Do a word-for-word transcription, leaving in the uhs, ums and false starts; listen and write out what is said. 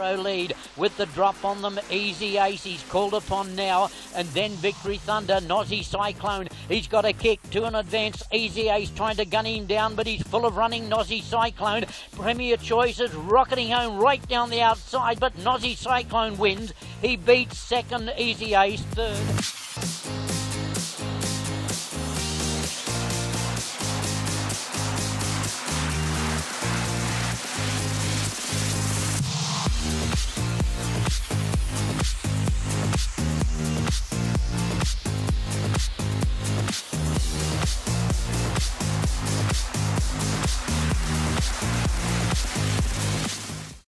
narrow lead with the drop on them. Easy Ace, he's called upon now, and then Victory Thunder. Nozi Cyclone, he's got a kick to an advance. Easy Ace trying to gun him down, but he's full of running. Nozi Cyclone, Premier Choice is rocketing home right down the outside, but Nozi Cyclone wins. He beats second Easy Ace, third